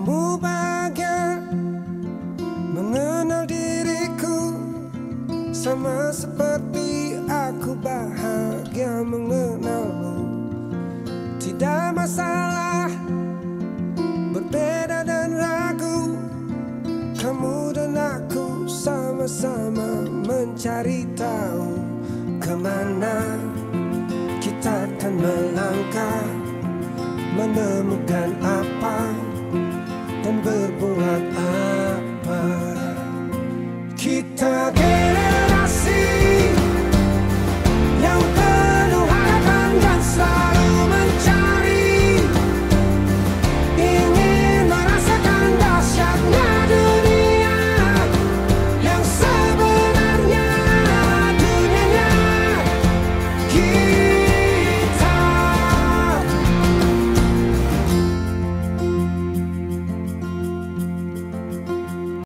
Kamu bahagia mengenal diriku, sama seperti aku bahagia mengenalmu. Tidak masalah berbeda dan ragu, kamu dan aku sama-sama mencari tahu kemana kita akan melangkah, menemukan apa dan berbuat apa.